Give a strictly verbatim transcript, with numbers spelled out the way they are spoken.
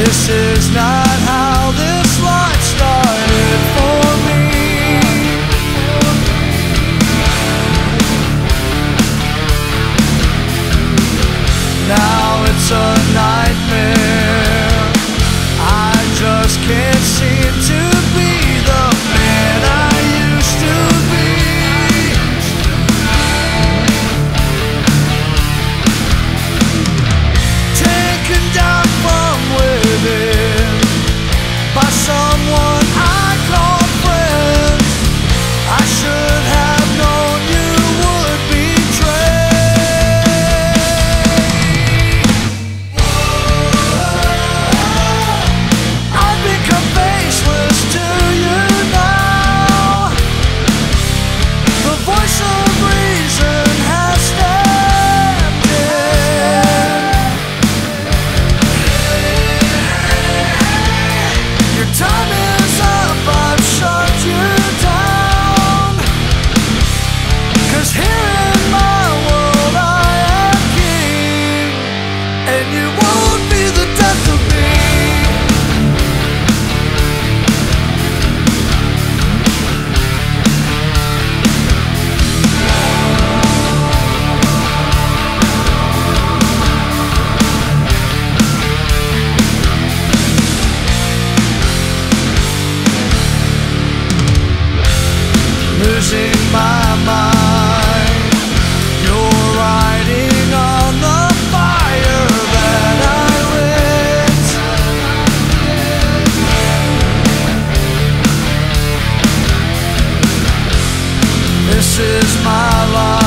This is not how this life started for me. Now it's a nightmare. I just can't seem to be the man I used to be. Taken down from within by someone I call friend. I should have known you would betray. I've become faceless to you now. The voice of reason has stepped in. Your time is up, I've shut you down. 'Cause here in my world I am king, and you won't be the death of me. Losing my mind, you're riding on the fire that I lit. This is my life.